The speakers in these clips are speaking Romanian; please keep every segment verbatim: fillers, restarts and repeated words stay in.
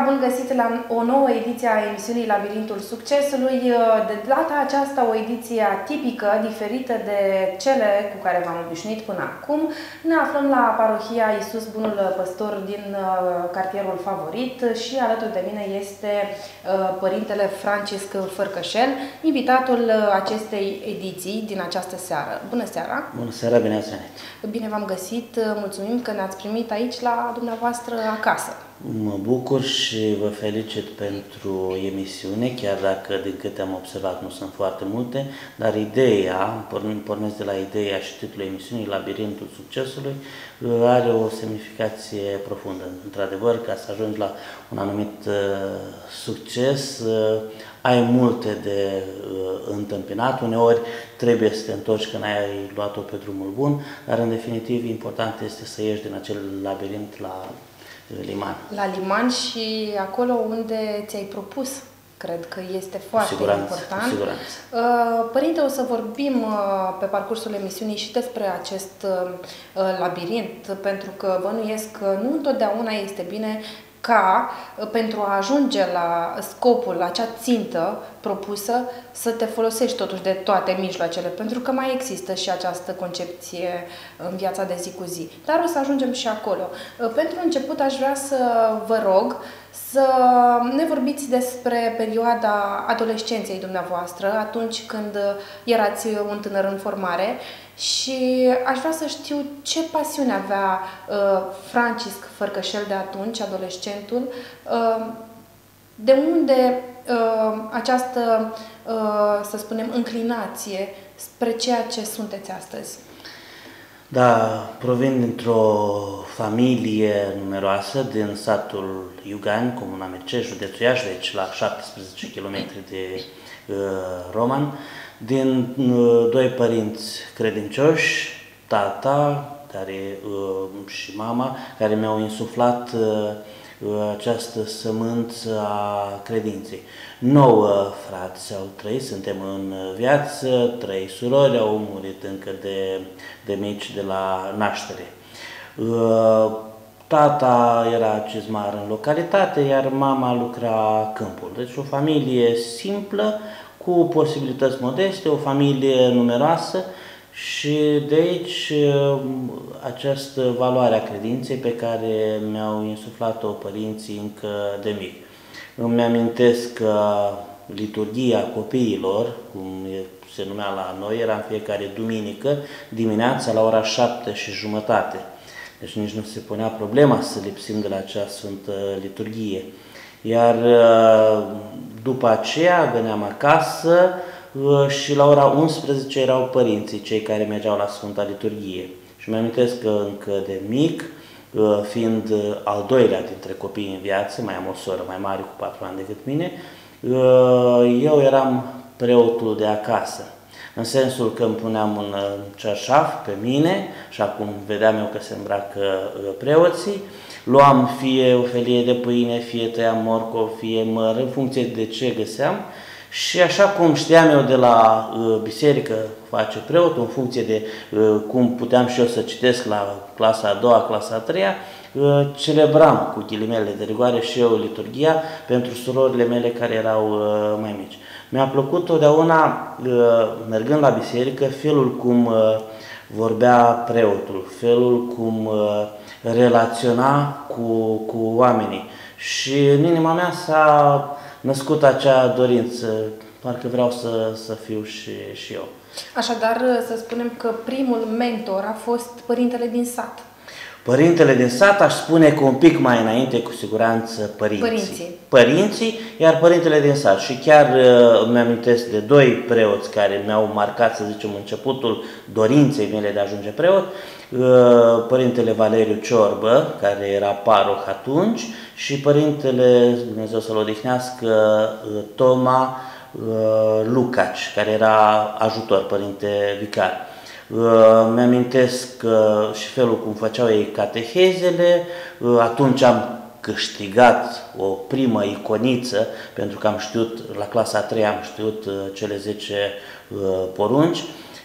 bun găsit la o nouă ediție a emisiunii Labirintul Succesului. De data aceasta o ediție atipică, diferită de cele cu care v-am obișnuit până acum. Ne aflăm la parohia Iisus Bunul Păstor din cartierul Favorit și alături de mine este părintele Francisc Fărcășel, invitatul acestei ediții din această seară. Bună seara! Bună seara, bine ați venit! Bine v-am găsit, mulțumim că ne-ați primit aici la dumneavoastră acasă. Mă bucur și vă felicit pentru emisiune, chiar dacă, din câte am observat, nu sunt foarte multe, dar ideea, pornesc de la ideea și titlul emisiunii, Labirintul Succesului, are o semnificație profundă. Într-adevăr, ca să ajungi la un anumit uh, succes, uh, ai multe de uh, întâmpinat, uneori trebuie să te întorci când ai luat-o pe drumul bun, dar în definitiv important este să ieși din acel labirint la liman. La liman și acolo unde ți-ai propus, cred că este foarte siguranță, important. Cu siguranță. Părinte, o să vorbim pe parcursul emisiunii și despre acest labirint, pentru că bănuiesc că nu întotdeauna este bine ca, pentru a ajunge la scopul, acea țintă propusă, să te folosești totuși de toate mijloacele, pentru că mai există și această concepție în viața de zi cu zi. Dar o să ajungem și acolo. Pentru început aș vrea să vă rog să ne vorbiți despre perioada adolescenței dumneavoastră, atunci când erați un tânăr în formare, și aș vrea să știu ce pasiune avea uh, Francisc Fărcășel de atunci, adolescentul, uh, de unde uh, această, uh, să spunem, înclinație spre ceea ce sunteți astăzi? Da, provin dintr-o familie numeroasă din satul Iugani, comuna Mircea, județul Iași, deci la șaptesprezece kilometri de uh, Roman, din uh, doi părinți credincioși, tata care, uh, și mama, care mi-au insuflat uh, această sămânță a credinței. Nouă frați au trăit, suntem în viață, trei surori au murit încă de, de mici, de la naștere. Tata era cizmar în localitate, iar mama lucra câmpul. Deci o familie simplă, cu posibilități modeste, o familie numeroasă, și de aici această valoare a credinței pe care mi-au insuflat-o părinții încă de mic. Îmi amintesc că liturghia copiilor, cum se numea la noi, era în fiecare duminică dimineața la ora șapte și jumătate. Deci nici nu se punea problema să lipsim de la acea sfântă liturghie. Iar după aceea veneam acasă și la ora unsprezece erau părinții cei care mergeau la Sfânta Liturghie. Și mi-amintesc că încă de mic, fiind al doilea dintre copii în viață, mai am o soră mai mare cu patru ani decât mine, eu eram preotul de acasă. În sensul că îmi puneam un cearșaf pe mine și acum vedeam eu că se îmbracă preoții, luam fie o felie de pâine, fie tăiam morcov, fie măr, în funcție de ce găseam. Și așa cum știam eu de la uh, biserică face preotul, în funcție de uh, cum puteam și eu să citesc la clasa a doua, clasa a treia, uh, celebram cu ghilimele de rigoare și eu liturghia pentru surorile mele care erau uh, mai mici. Mi-a plăcut totdeauna, uh, mergând la biserică, felul cum uh, vorbea preotul, felul cum uh, relaționa cu, cu oamenii. Și în inima mea s-a născut acea dorință, parcă vreau să, să fiu și, și eu. Așadar, să spunem că primul mentor a fost părintele din sat. Părintele din sat, aș spune că un pic mai înainte, cu siguranță, părinții. Părinții. Părinții, iar părintele din sat. Și chiar uh, mi-amintesc de doi preoți care mi-au marcat, să zicem, începutul dorinței mele de a ajunge preot. Uh, părintele Valeriu Ciorbă, care era paroh atunci, și părintele, Dumnezeu să-l odihnească, uh, Toma uh, Lucaci, care era ajutor, părinte vicar. Uh, Mi-amintesc uh, și felul cum făceau ei catehezele. Uh, atunci am câștigat o primă iconiță, pentru că am știut, la clasa a treia am știut uh, cele zece uh, porunci.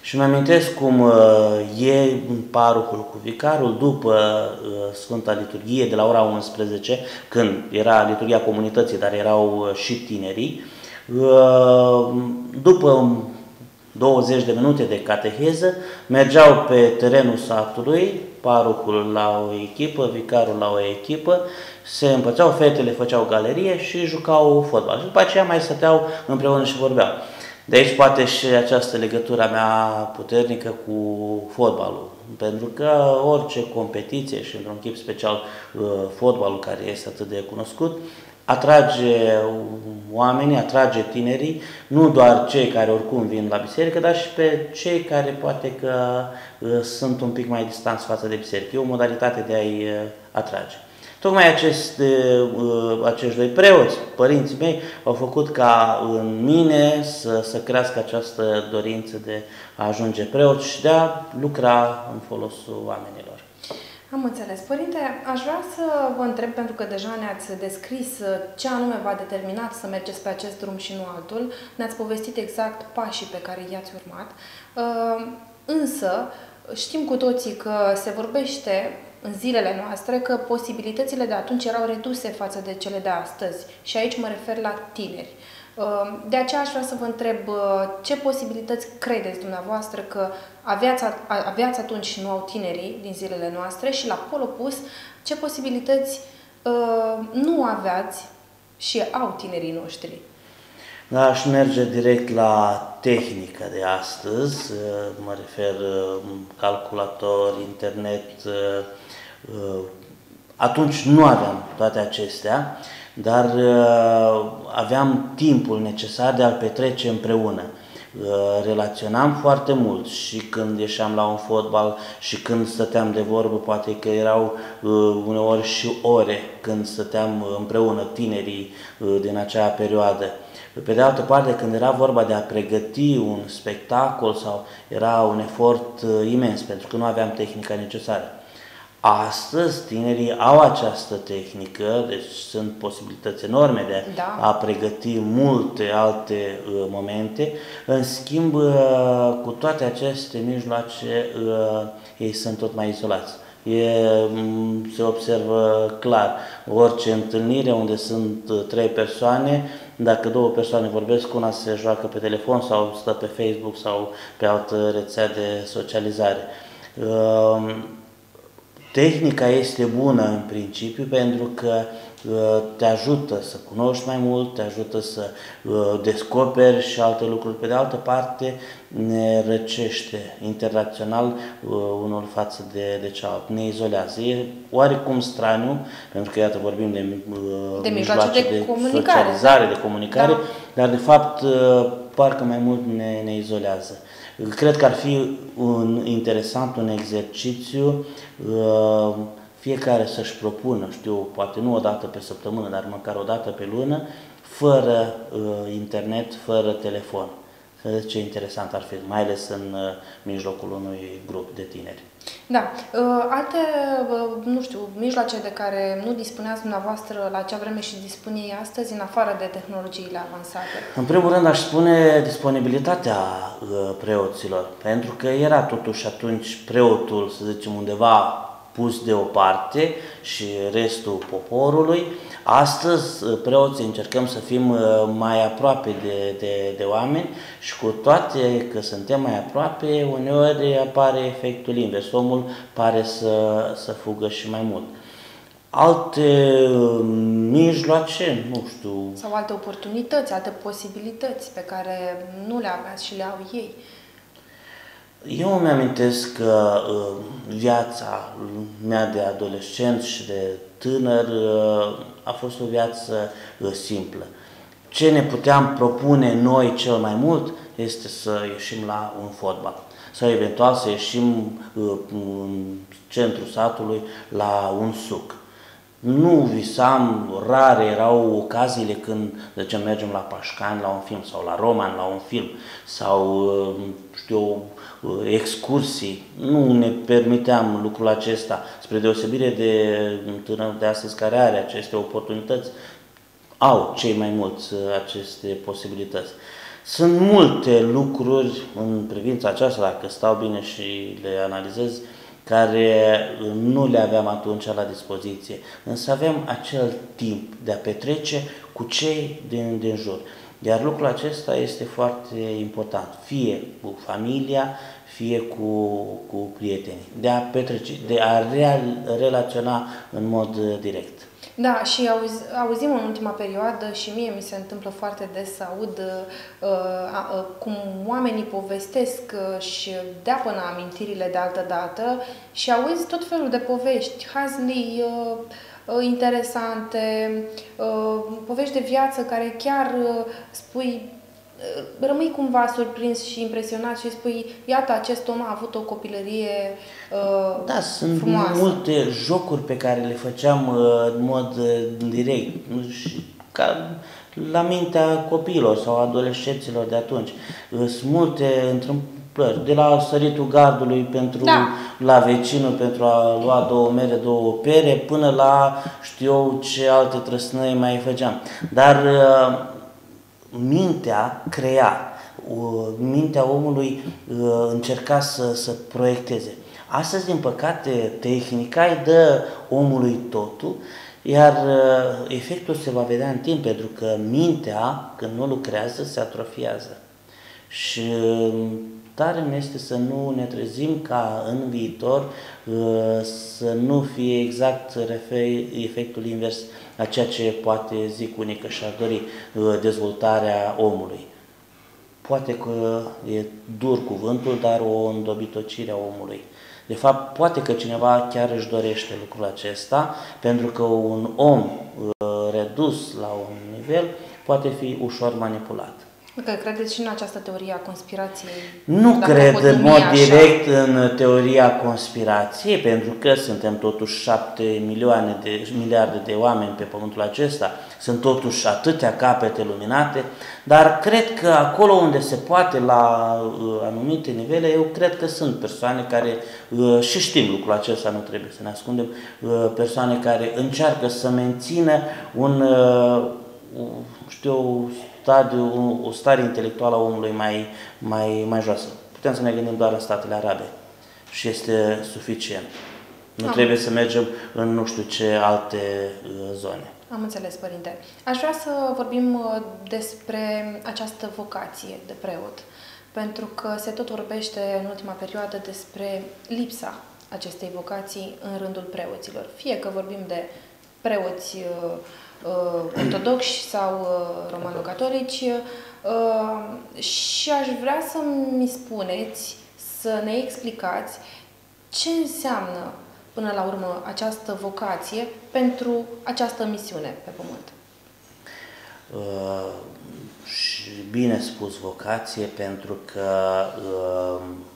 Și mă amintesc cum uh, e parohul cu vicarul după uh, Sfânta Liturghie de la ora unsprezece, când era liturghia comunității, dar erau uh, și tinerii, uh, după douăzeci de minute de cateheză, mergeau pe terenul satului, parohul la o echipă, vicarul la o echipă, se împățeau, fetele făceau galerie și jucau fotbal. Și după aceea mai stăteau împreună și vorbeau. De aici poate și această legătură mea puternică cu fotbalul, pentru că orice competiție și într-un chip special fotbalul, care este atât de cunoscut, atrage oamenii, atrage tinerii, nu doar cei care oricum vin la biserică, dar și pe cei care poate că sunt un pic mai distanți față de biserică. E o modalitate de a-i atrage. Tocmai aceste, acești doi preoți, părinții mei, au făcut ca în mine să, să crească această dorință de a ajunge preot și de a lucra în folosul oamenilor. Am înțeles. Părinte, aș vrea să vă întreb, pentru că deja ne-ați descris ce anume v-a determinat să mergeți pe acest drum și nu altul, ne-ați povestit exact pașii pe care i-ați urmat, însă știm cu toții că se vorbește în zilele noastre că posibilitățile de atunci erau reduse față de cele de astăzi și aici mă refer la tineri. De aceea aș vrea să vă întreb ce posibilități credeți dumneavoastră că aveați, aveați atunci și nu au tinerii din zilele noastre și la pol opus, ce posibilități nu aveați și au tinerii noștri? Da, aș merge direct la tehnica de astăzi, mă refer calculator, internet. Atunci nu aveam toate acestea, dar aveam timpul necesar de a-l petrece împreună. Relaționam foarte mult și când ieșeam la un fotbal și când stăteam de vorbă, poate că erau uneori și ore când stăteam împreună tinerii din acea perioadă. Pe de altă parte, când era vorba de a pregăti un spectacol, sau era un efort imens, pentru că nu aveam tehnica necesară. Astăzi, tinerii au această tehnică, deci sunt posibilități enorme de da. a pregăti multe alte uh, momente. În schimb, uh, cu toate aceste mijloace, uh, ei sunt tot mai izolați. E, se observă clar, orice întâlnire unde sunt uh, trei persoane, dacă două persoane vorbesc, una se joacă pe telefon sau stă pe Facebook sau pe altă rețea de socializare. Uh, Tehnica este bună în principiu pentru că uh, te ajută să cunoști mai mult, te ajută să uh, descoperi și alte lucruri. Pe de altă parte, ne răcește interacțional uh, unul față de, de cealaltă, ne izolează. E oarecum straniu, pentru că iată vorbim de, uh, de mijloace de, de comunicare, socializare, de comunicare, da. Dar de fapt uh, parcă mai mult ne, ne izolează. Cred că ar fi un interesant, un exercițiu, fiecare să-și propună, știu, poate nu o dată pe săptămână, dar măcar o dată pe lună, fără internet, fără telefon. Să vedeți ce interesant ar fi, mai ales în mijlocul unui grup de tineri. Da. Alte, nu știu, mijloace de care nu dispuneați dumneavoastră la acea vreme și dispune ei astăzi, în afară de tehnologiile avansate? În primul rând aș spune disponibilitatea preoților, pentru că era totuși atunci preotul, să zicem, undeva pus deoparte și restul poporului. Astăzi, preoții, încercăm să fim mai aproape de, de, de oameni și cu toate că suntem mai aproape, uneori apare efectul invers. Omul pare să, să fugă și mai mult. Alte mijloace, nu știu... Sau alte oportunități, alte posibilități pe care nu le aveați și le au ei. Eu îmi amintesc că uh, viața mea de adolescent și de tânăr uh, a fost o viață uh, simplă. Ce ne puteam propune noi cel mai mult este să ieșim la un fotbal sau eventual să ieșim uh, în centrul satului la un suc. Nu visam, rare erau ocaziile când, de ce mergem la Pașcani la un film sau la Roman la un film sau, știu, excursii. Nu ne permiteam lucrul acesta, spre deosebire de tânărul de astăzi care are aceste oportunități, au cei mai mulți aceste posibilități. Sunt multe lucruri în privința aceasta, dacă stau bine și le analizez, care nu le aveam atunci la dispoziție. Însă avem acel timp de a petrece cu cei din, din jur. Iar lucrul acesta este foarte important, fie cu familia, fie cu, cu prietenii, de a petrece, de a real, relaționa în mod direct. Da, și auzi, auzim în ultima perioadă și mie mi se întâmplă foarte des să aud uh, uh, cum oamenii povestesc uh, și dea până amintirile de altă dată și auzi tot felul de povești, hazlii, uh, uh, interesante, uh, povești de viață care chiar uh, spui, uh, rămâi cumva surprins și impresionat și spui, iată, acest om a avut o copilărie uh, Da, sunt frumoasă. multe jocuri pe care le făceam uh, în mod uh, direct, și ca la mintea copiilor sau adolescenților de atunci. Uh, sunt multe întâmplări, de la săritul gardului pentru Da. la vecinul pentru a lua două mere, două pere, până la știu eu ce alte trăsnăi mai făceam. Dar uh, mintea crea, uh, mintea omului uh, încerca să, să proiecteze. Astăzi, din păcate, tehnica îi dă omului totul, iar uh, efectul se va vedea în timp, pentru că mintea, când nu lucrează, se atrofiază. Și uh, tare îmi este să nu ne trezim ca în viitor uh, să nu fie exact efectul invers a ceea ce poate, zic unii, că și-ar dori uh, dezvoltarea omului. Poate că e dur cuvântul, dar o îndobitocire a omului. De fapt, poate că cineva chiar își dorește lucrul acesta, pentru că un om uh, redus la un nivel poate fi ușor manipulat. Că credeți și în această teorie a conspirației? Nu Dacă cred pot în numi mod așa. direct în teoria conspirației, pentru că suntem totuși șapte milioane de miliarde de oameni pe pământul acesta, sunt totuși atâtea capete luminate, dar cred că acolo unde se poate, la uh, anumite nivele, eu cred că sunt persoane care, uh, și știm lucrul acesta, nu trebuie să ne ascundem, uh, persoane care încearcă să mențină un, uh, știu, stadiu, o stare intelectuală a omului mai, mai, mai joasă. Putem să ne gândim doar la statele arabe și este suficient. Nu Am. trebuie să mergem în nu știu ce alte uh, zone. Am înțeles, părinte. Aș vrea să vorbim uh, despre această vocație de preot, pentru că se tot vorbește în ultima perioadă despre lipsa acestei vocații în rândul preoților. Fie că vorbim de preoți uh, uh, ortodoxi sau uh, romano-catolici uh, și aș vrea să mi spuneți, să ne explicați ce înseamnă până la urmă această vocație pentru această misiune pe pământ. Uh, și bine spus vocație, pentru că uh,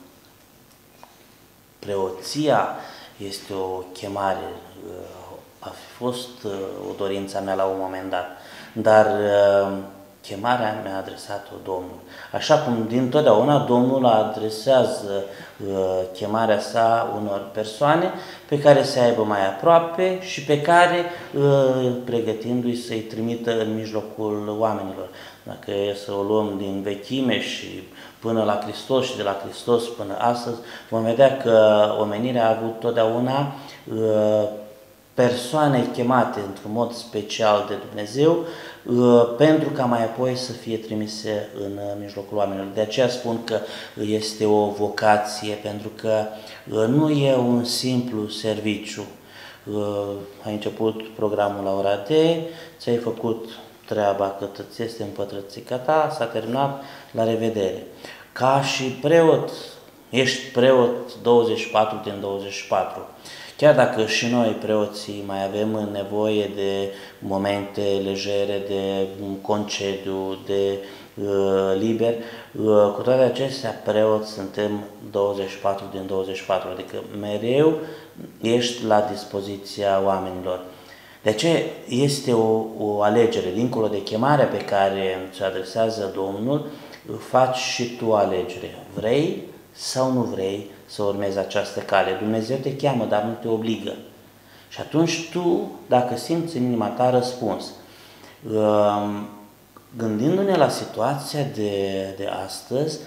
preoția este o chemare, uh, a fi fost uh, o dorință mea la un moment dat, dar uh, chemarea mi-a adresat-o Domnul. Așa cum dintotdeauna Domnul adresează uh, chemarea sa unor persoane pe care se aibă mai aproape și pe care, uh, pregătindu-i să-i trimită în mijlocul oamenilor. Dacă e să o luăm din vechime și până la Hristos și de la Hristos până astăzi, vom vedea că omenirea a avut totdeauna uh, persoane chemate într-un mod special de Dumnezeu pentru ca mai apoi să fie trimise în mijlocul oamenilor. De aceea spun că este o vocație, pentru că nu e un simplu serviciu. Ai început programul la ora D, ți-ai făcut treaba că ți este împătrățica ta, s-a terminat, la revedere. Ca și preot, ești preot douăzeci și patru din douăzeci și patru. Chiar dacă și noi, preoții, mai avem nevoie de momente legere, de concediu, de uh, liber, uh, cu toate acestea, preoți suntem douăzeci și patru din douăzeci și patru, adică mereu ești la dispoziția oamenilor. De aceea este o, o alegere, dincolo de chemarea pe care ți adresează Domnul, faci și tu alegere. Vrei sau nu vrei să urmezi această cale? Dumnezeu te cheamă, dar nu te obligă. Și atunci tu, dacă simți în inima ta răspuns, Gândindu-ne la situația de, de astăzi,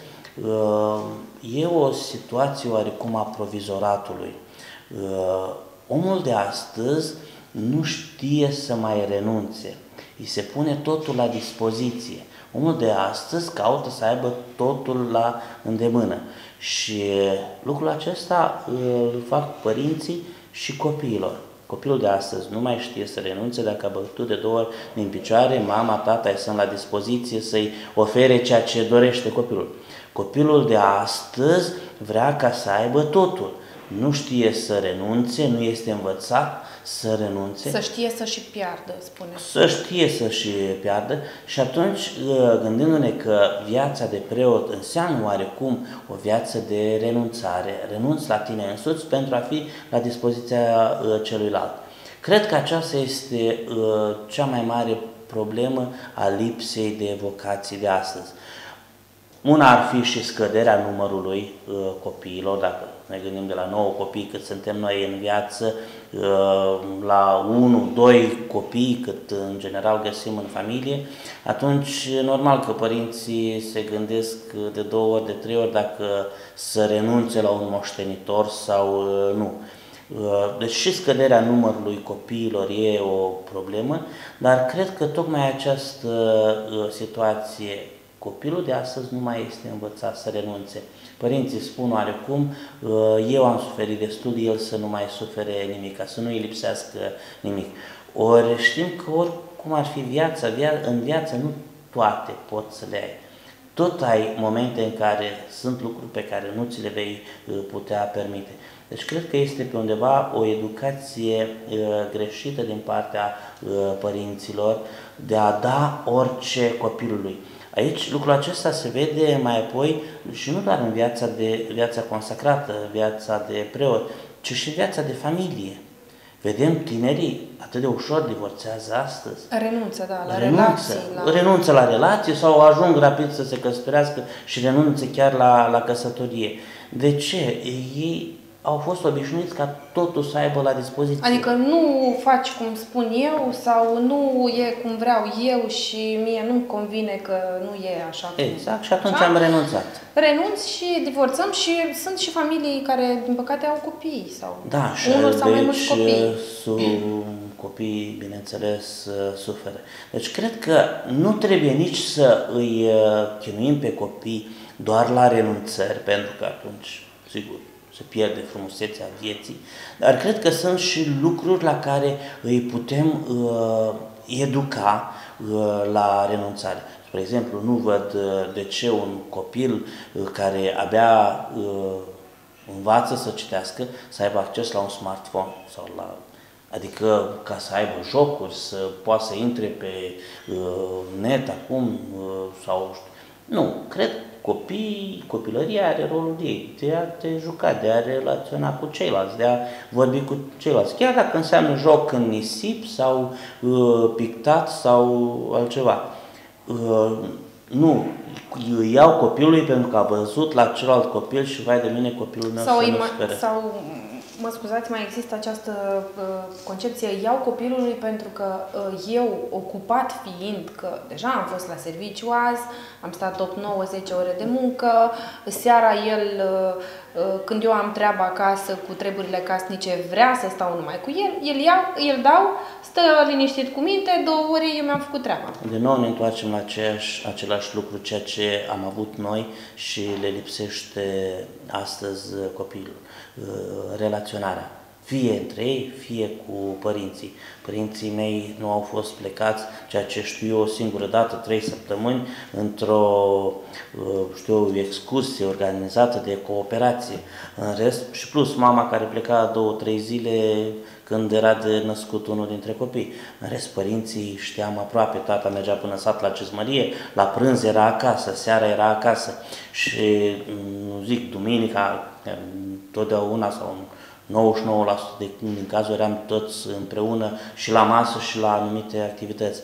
e o situație oarecum a provizoratului. Omul de astăzi nu știe să mai renunțe, îi se pune totul la dispoziție. Omul de astăzi caută să aibă totul la îndemână și lucrul acesta îl fac părinții și copiilor. Copilul de astăzi nu mai știe să renunțe, dacă a bătut de două ori din picioare, mama, tata sunt la dispoziție să-i ofere ceea ce dorește copilul. Copilul de astăzi vrea ca să aibă totul. Nu știe să renunțe, nu este învățat să renunțe. Să știe să și piardă, spune. Să știe să și piardă și atunci, gândindu-ne că viața de preot înseamnă oarecum o viață de renunțare, renunți la tine însuți pentru a fi la dispoziția celuilalt. Cred că aceasta este cea mai mare problemă a lipsei de vocații de astăzi. Una ar fi și scăderea numărului uh, copiilor, dacă ne gândim de la nouă copii cât suntem noi în viață, uh, la unu, doi copii cât în general găsim în familie, atunci normal că părinții se gândesc de două ori, de trei ori dacă să renunțe la un moștenitor sau uh, nu. Uh, deci și scăderea numărului copiilor e o problemă, dar cred că tocmai această uh, situație, copilul de astăzi nu mai este învățat să renunțe. Părinții spun oarecum, eu am suferit destul, el să nu mai sufere nimic, ca să nu îi lipsească nimic. Ori știm că oricum ar fi viața, în viață nu toate poți să le ai. Tot ai momente în care sunt lucruri pe care nu ți le vei putea permite. Deci cred că este pe undeva o educație greșită din partea părinților de a da orice copilului. Aici lucrul acesta se vede mai apoi și nu doar în viața, de, viața consacrată, viața de preot, ci și viața de familie. Vedem tinerii atât de ușor divorțează astăzi. Renunță, da, la renunță, relații. La... Renunță la relații sau ajung rapid să se căsătorească și renunță chiar la, la căsătorie. De ce? Ei au fost obișnuiți ca totul să aibă la dispoziție. Adică nu faci cum spun eu sau nu e cum vreau eu și mie nu-mi convine că nu e așa. Exact, și atunci așa? am renunțat. Renunț și divorțăm și sunt și familii care, din păcate, au copii sau da, și unul sau mai mulți copii. Su, copiii, bineînțeles, suferă. Deci cred că nu trebuie nici să îi chinuim pe copii doar la renunțări, pentru că atunci, sigur, se pierde frumusețea vieții, dar cred că sunt și lucruri la care îi putem uh, educa uh, la renunțare. Spre exemplu, nu văd uh, de ce un copil uh, care abia uh, învață să citească să aibă acces la un smartphone sau la... Adică ca să aibă jocuri, să poată să intre pe uh, net acum uh, sau... Nu, cred Copii, copilăria are rolul ei, de a te juca, de a relaționa cu ceilalți, de a vorbi cu ceilalți. Chiar dacă înseamnă joc în nisip sau uh, pictat sau altceva. Uh, nu, îi iau copilului pentru că a văzut la celălalt copil și vai de mine copilul meu sau să nu speră. Sau, mă scuzați, mai există această uh, concepție, iau copilului pentru că uh, eu, ocupat fiind, că deja am fost la serviciu azi, am stat opt, nouă, zece ore de muncă, seara el, uh, uh, când eu am treaba acasă cu treburile casnice, vrea să stau numai cu el, el iau, îl dau, stă liniștit cu minte, două ore eu mi-am făcut treaba. De nou ne întoarcem la aceeași, același lucru, ceea ce am avut noi și le lipsește astăzi copiilor. Relaționarea, fie între ei, fie cu părinții. Părinții mei nu au fost plecați, ceea ce știu eu, o singură dată, trei săptămâni, într-o, știu eu, excursie organizată de cooperație. În rest, și plus mama care pleca două, trei zile când era de născut unul dintre copii. În rest, părinții știam aproape, tata mergea până sat la cezmărie, la prânz era acasă, seara era acasă și, nu zic, duminica, totdeauna sau nouăzeci și nouă la sută de, din cazuri eram toți împreună și la masă și la anumite activități.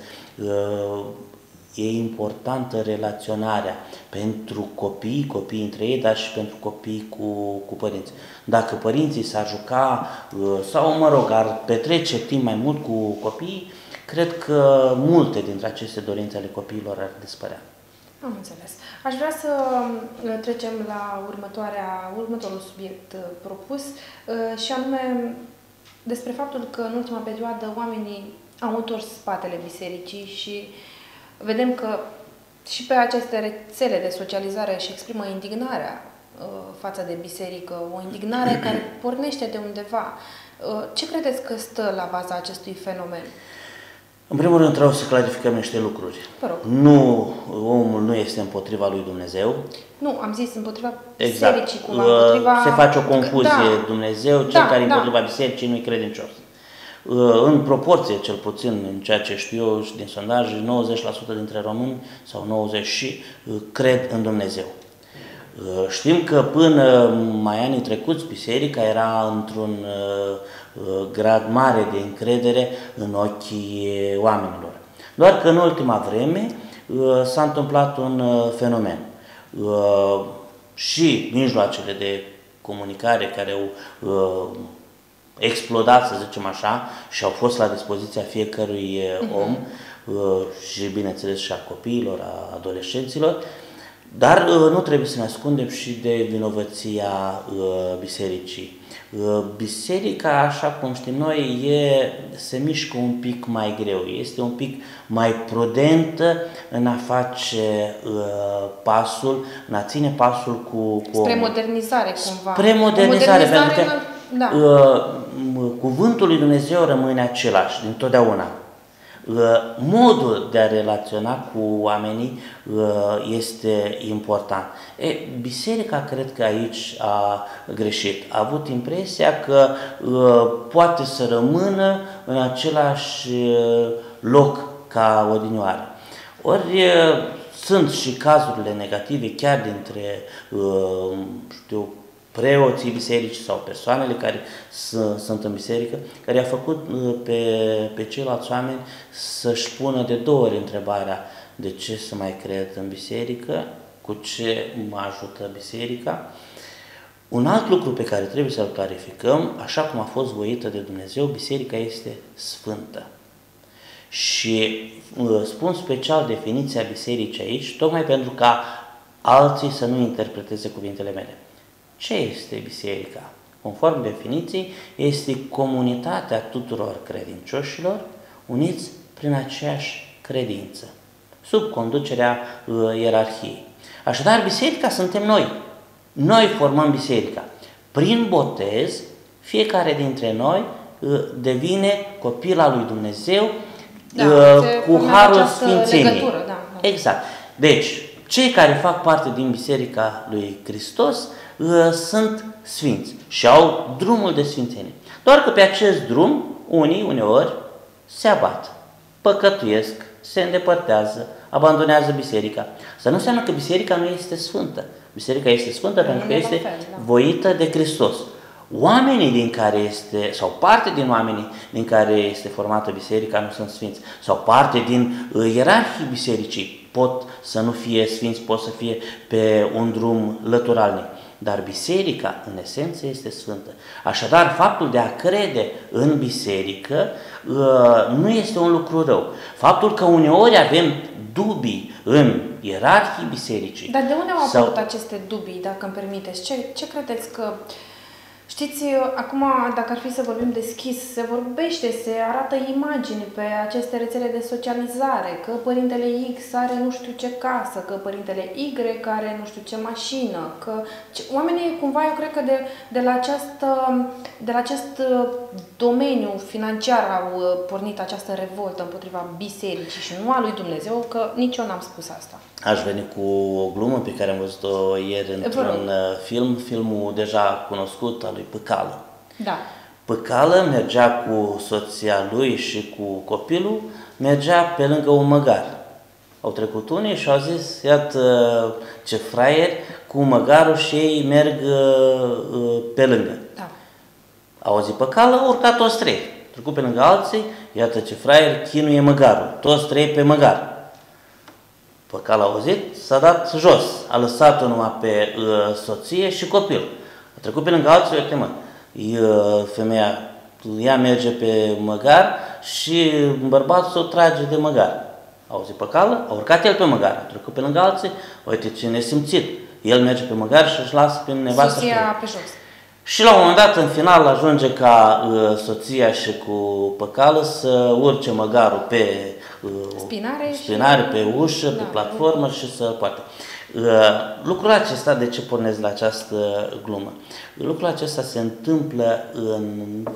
E importantă relaționarea pentru copii, copii între ei, dar și pentru copii cu, cu părinți. Dacă părinții s-ar juca sau, mă rog, ar petrece timp mai mult cu copiii, cred că multe dintre aceste dorințe ale copiilor ar dispărea. Am înțeles. Aș vrea să trecem la următoarea, următorul subiect propus și anume despre faptul că în ultima perioadă oamenii au întors spatele bisericii și vedem că și pe aceste rețele de socializare își exprimă indignarea față de biserică, o indignare care pornește de undeva. Ce credeți că stă la baza acestui fenomen? În primul rând trebuie să clarificăm niște lucruri. Nu, omul nu este împotriva lui Dumnezeu. Nu, am zis împotriva exact. bisericii, cumva, împotriva... Se face o confuzie, da. Dumnezeu, cel da, care e da. împotriva bisericii nu-i credincios. În proporție, cel puțin, în ceea ce știu eu și din sondaje, nouăzeci la sută dintre români sau nouăzeci și cred în Dumnezeu. Știm că până mai anii trecuți, biserica era într-un grad mare de încredere în ochii oamenilor. Doar că în ultima vreme s-a întâmplat un fenomen. Și mijloacele de comunicare care au explodat, să zicem așa, și au fost la dispoziția fiecărui uh-huh. om și, bineînțeles, și a copiilor, a adolescenților, dar nu trebuie să ne ascundem și de vinovăția bisericii. Biserica, așa cum știm noi, e, se mișcă un pic mai greu, este un pic mai prudentă în a face uh, pasul, în a ține pasul cu, cu Spre omul. modernizare, cumva. Spre modernizare, modernizare pentru că da. uh, cuvântul lui Dumnezeu rămâne același dintotdeauna. Modul de a relaționa cu oamenii este important. E, biserica cred că aici a greșit. A avut impresia că poate să rămână în același loc ca odinioară. Ori sunt și cazurile negative chiar dintre, știu, preoții bisericii sau persoanele care sunt în biserică, care a făcut pe, pe ceilalți oameni să-și pună de două ori întrebarea: de ce să mai cred în biserică? Cu ce mă ajută biserica? Un alt lucru pe care trebuie să-l clarificăm, așa cum a fost voită de Dumnezeu, biserica este sfântă. Și spun special definiția bisericii aici, tocmai pentru ca alții să nu interpreteze cuvintele mele. Ce este biserica? Conform definiției, este comunitatea tuturor credincioșilor uniți prin aceeași credință, sub conducerea uh, ierarhiei. Așadar, biserica suntem noi. Noi formăm biserica. Prin botez, fiecare dintre noi uh, devine copil al lui Dumnezeu da, uh, cu harul Sfințeniei. Legătură, da, da. Exact. Deci, cei care fac parte din Biserica lui Hristos uh, sunt sfinți și au drumul de sfințenie. Doar că pe acest drum, unii, uneori, se abat, păcătuiesc, se îndepărtează, abandonează biserica. Să nu înseamnă că biserica nu este sfântă. Biserica este sfântă de pentru că este fel, da. voită de Hristos. Oamenii din care este, sau parte din oamenii din care este formată biserica nu sunt sfinți, sau parte din uh, ierarhii bisericii pot să nu fie sfinți, pot să fie pe un drum lăturalnic. Dar biserica, în esență, este sfântă. Așadar, faptul de a crede în biserică uh, nu este un lucru rău. Faptul că uneori avem dubii în ierarhii bisericii. Dar de unde au sau... apărut aceste dubii, dacă îmi permiteți? Ce, ce credeți că... Știți, acum, dacă ar fi să vorbim deschis, se vorbește, se arată imagini pe aceste rețele de socializare, că părintele X are nu știu ce casă, că părintele Y are nu știu ce mașină, că oamenii cumva, eu cred că de, de, la, această, de la acest domeniu financiar au pornit această revoltă împotriva bisericii și nu a lui Dumnezeu, că nici eu n-am spus asta. Aș veni cu o glumă pe care am văzut-o ieri într-un film, filmul deja cunoscut al lui Păcală. Da. Păcală mergea cu soția lui și cu copilul, mergea pe lângă un măgar. Au trecut unii și au zis: iată ce fraier, cu măgarul și ei merg pe lângă. Da. Au auzit Păcală, au urcat toți trei. Trecut pe lângă alții, iată ce fraier, chinuie măgarul. Toți trei pe măgar. Păcală a auzit, s-a dat jos, a lăsat-o numai pe uh, soție și copil. A trecut pe lângă alții, uite mă, uh, femeia, ea merge pe măgar și bărbatul o trage de măgar. Auzi pe cală, a urcat el pe măgar, a trecut pe lângă alții, uite ce nesimțit. El merge pe măgar și își lasă pe nevastă. Soția pe jos. Și la un moment dat, în final, ajunge ca uh, soția și cu păcală să urce măgarul pe uh, spinare, spinare și... pe ușă, da, pe platformă și să poate. Uh, lucrul acesta, de ce pornesc la această glumă? Lucrul acesta se întâmplă în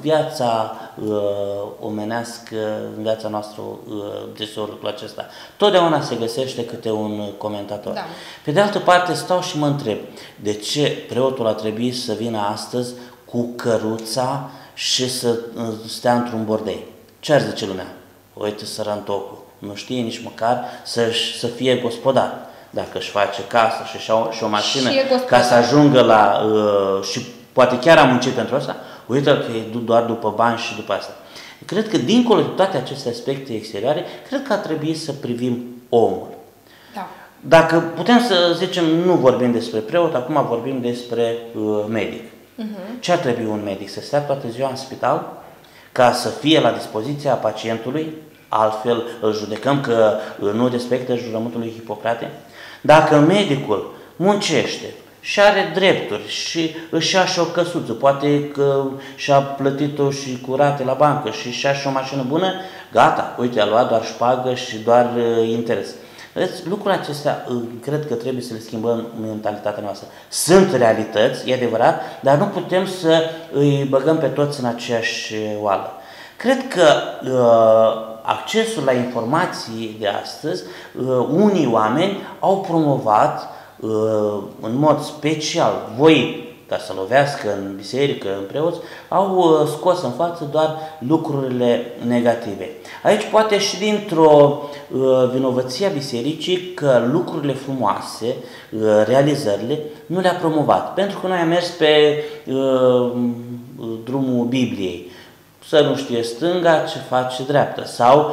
viața uh, omenească, în viața noastră, uh, deseori lucrul acesta. Totdeauna se găsește câte un comentator. Da. Pe de altă parte, stau și mă întreb, de ce preotul a trebuit să vină astăzi cu căruța și să uh, stea într-un bordei? Ce ar zice lumea? Uite, sărantocul, nu știe nici măcar să, să fie gospodar. Dacă își face casă și, și, o, și o mașină ca să ajungă la... Uh, și poate chiar a muncit pentru asta, uite că e doar după bani și după asta. Cred că dincolo de toate aceste aspecte exterioare, cred că ar trebui să privim omul. Da. Dacă putem să zicem, nu vorbim despre preot, acum vorbim despre uh, medic. Uh-huh. Ce ar trebui un medic? Să stea toată ziua în spital ca să fie la dispoziția pacientului, altfel îl judecăm că nu respectă jurământul lui Hipocrate? Dacă medicul muncește și are drepturi și își ia și o căsuță, poate că și-a plătit-o și cu rate la bancă și și-a și o mașină bună, gata, uite, a luat doar șpagă și doar uh, interes. Vedeți, lucrurile acestea uh, cred că trebuie să le schimbăm în mentalitatea noastră. Sunt realități, e adevărat, dar nu putem să îi băgăm pe toți în aceeași oală. Cred că uh, accesul la informații de astăzi, uh, unii oameni au promovat uh, în mod special, voi ca să lovească în biserică, în preoți, au uh, scos în față doar lucrurile negative. Aici poate și dintr-o uh, vinovăție a bisericii că lucrurile frumoase, uh, realizările, nu le-a promovat. Pentru că noi am mers pe uh, drumul Bibliei. Să nu știe stânga ce face dreapta. Sau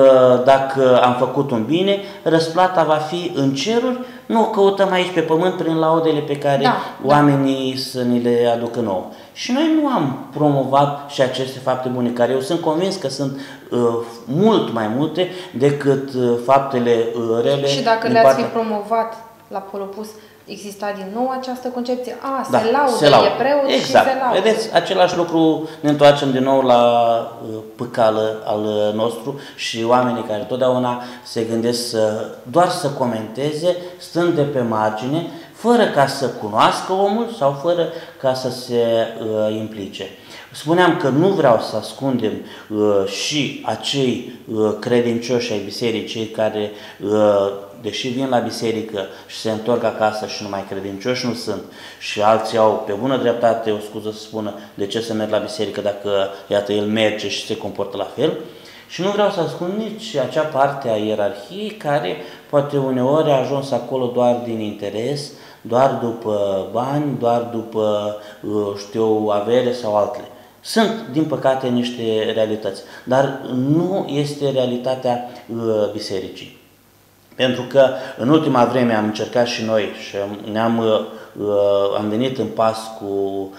dacă am făcut un bine, răsplata va fi în ceruri, nu o căutăm aici pe pământ prin laudele pe care da, oamenii da. să ni le aducă nouă. Și noi nu am promovat și aceste fapte bune, care eu sunt convins că sunt uh, mult mai multe decât uh, faptele uh, rele. Și dacă le-ați partea... fi promovat la polopus, exista din nou această concepție. A, da, se laudă, se laudă. E preot exact. Și se laudă. Vedeți, același lucru ne întoarcem din nou la uh, păcală al nostru și oamenii care totdeauna se gândesc să, doar să comenteze, stând de pe margine, fără ca să cunoască omul sau fără ca să se uh, implice. Spuneam că nu vreau să ascundem uh, și acei uh, credincioși ai bisericii care uh, deși vin la biserică și se întorc acasă și numai credincioși nu sunt și alții au pe bună dreptate o scuză să spună de ce să merg la biserică dacă, iată, el merge și se comportă la fel. Și nu vreau să ascund nici acea parte a ierarhiei care poate uneori a ajuns acolo doar din interes, doar după bani, doar după, știu, avere sau altele. Sunt, din păcate, niște realități, dar nu este realitatea bisericii. Pentru că în ultima vreme am încercat și noi și ne-am am venit în pas cu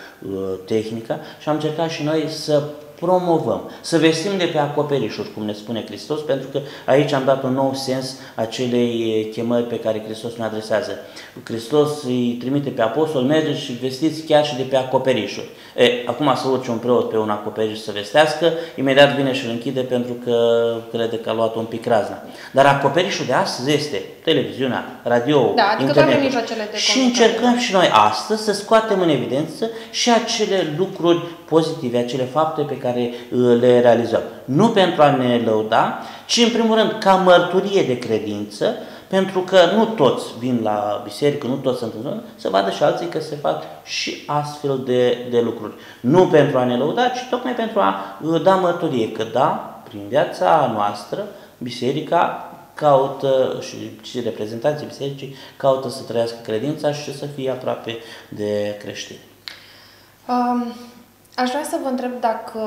tehnica și am încercat și noi să promovăm, să vestim de pe acoperișuri, cum ne spune Hristos, pentru că aici am dat un nou sens acelei chemări pe care Hristos ne adresează. Hristos îi trimite pe apostol, merge și vestiți chiar și de pe acoperișuri. E, acum să urce un preot pe un acoperiș să vestească, imediat vine și îl închide pentru că crede că a luat un pic razna. Dar acoperișul de astăzi este televiziunea, radio, da, adică internetul. De și încercăm și noi astăzi să scoatem în evidență și acele lucruri pozitive, acele fapte pe care le realizăm. Nu pentru a ne lăuda, ci în primul rând ca mărturie de credință, pentru că nu toți vin la biserică, nu toți sunt în zonă, să vadă și alții că se fac și astfel de, de lucruri. Nu pentru a ne lăuda, ci tocmai pentru a da mărturie că da, prin viața noastră, biserica caută și reprezentanții bisericii caută să trăiască credința și să fie aproape de creștini. Um, aș vrea să vă întreb dacă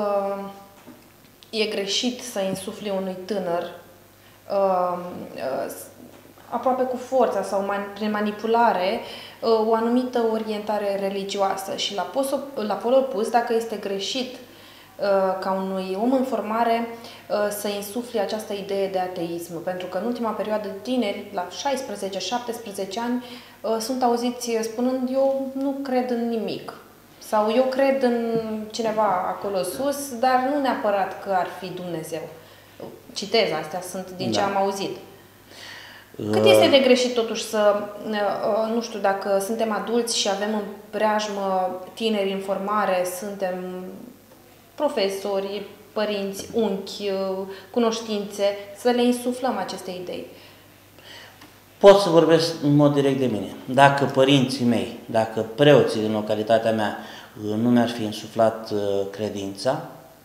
e greșit să insufli unui tânăr uh, uh, aproape cu forța sau man, prin manipulare uh, o anumită orientare religioasă și la, poso, la pol opus, dacă este greșit ca unui om în formare să insufli această idee de ateism. Pentru că în ultima perioadă tineri, la șaisprezece șaptesprezece ani, sunt auziți spunând eu nu cred în nimic. Sau eu cred în cineva acolo sus, dar nu neapărat că ar fi Dumnezeu. Citez, astea sunt din ce da. am auzit. Cât este de greșit totuși să, nu știu, dacă suntem adulți și avem în preajmă tineri în formare, suntem profesori, părinți, unchi, cunoștințe, să le insuflăm aceste idei? Pot să vorbesc în mod direct de mine. Dacă părinții mei, dacă preoții din localitatea mea nu mi-ar fi insuflat credința,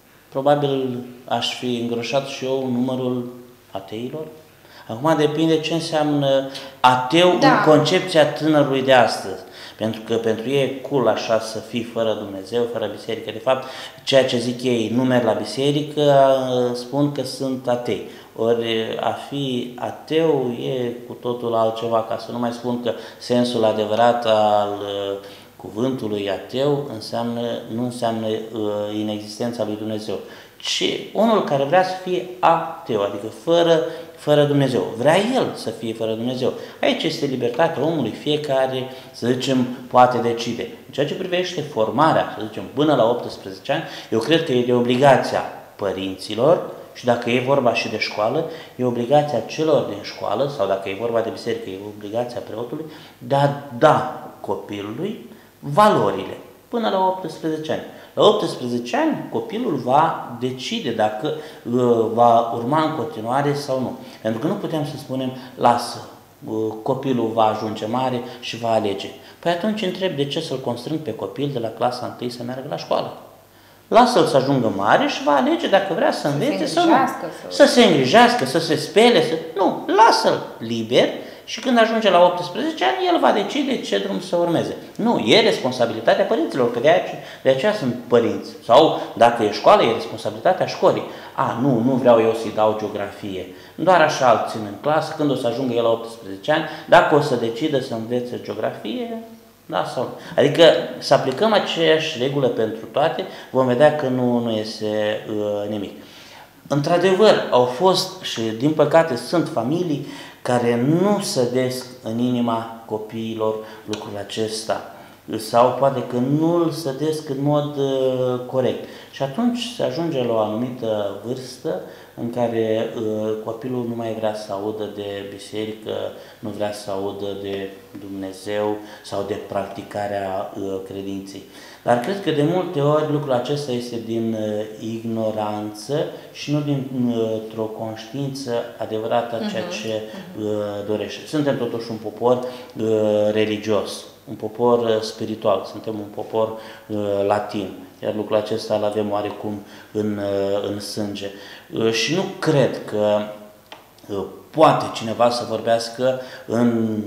probabil aș fi îngroșat și eu numărul ateilor. Acum depinde ce înseamnă ateu da. în concepția tânărului de astăzi. Pentru că pentru ei e cool așa să fii fără Dumnezeu, fără biserică. De fapt, ceea ce zic ei, nu merg la biserică, spun că sunt atei. Ori a fi ateu e cu totul altceva, ca să nu mai spun că sensul adevărat al cuvântului ateu înseamnă, nu înseamnă inexistența lui Dumnezeu, ci unul care vrea să fie ateu, adică fără fără Dumnezeu. Vrea el să fie fără Dumnezeu. Aici este libertatea omului, fiecare, să zicem, poate decide. În ceea ce privește formarea, să zicem, până la optsprezece ani, eu cred că e de obligația părinților, și dacă e vorba și de școală, e obligația celor din școală, sau dacă e vorba de biserică, e obligația preotului, de a da copilului valorile până la optsprezece ani. La optsprezece ani, copilul va decide dacă uh, va urma în continuare sau nu. Pentru că nu putem să spunem, lasă, uh, copilul va ajunge mare și va alege. Păi atunci întreb de ce să-l constrâng pe copil de la clasa întâi să meargă la școală. Lasă-l să ajungă mare și va alege dacă vrea să învețe sau nu. Să se îngrijească, să se spele, să... Nu, lasă-l liber. Și când ajunge la optsprezece ani, el va decide ce drum să urmeze. Nu, e responsabilitatea părinților, că de aceea, de aceea sunt părinți. Sau, dacă e școală, e responsabilitatea școlii. A, nu, nu vreau eu să-i dau geografie. Doar așa îl țin în clasă, când o să ajungă el la optsprezece ani, dacă o să decidă să învețe geografie, da sau nu. Adică să aplicăm aceeași regulă pentru toate, vom vedea că nu, nu iese uh, nimic. Într-adevăr, au fost și, din păcate, sunt familii care nu sădesc în inima copiilor lucrul acesta sau poate că nu îl sădesc în mod uh, corect. Și atunci se ajunge la o anumită vârstă în care uh, copilul nu mai vrea să audă de biserică, nu vrea să audă de Dumnezeu sau de practicarea uh, credinței. Dar cred că de multe ori lucrul acesta este din uh, ignoranță și nu dintr-o uh, conștiință adevărată a ceea ce uh, dorește. Suntem totuși un popor uh, religios, un popor uh, spiritual, suntem un popor uh, latin, iar lucrul acesta îl avem oarecum în, uh, în sânge. Uh, și nu cred că uh, poate cineva să vorbească în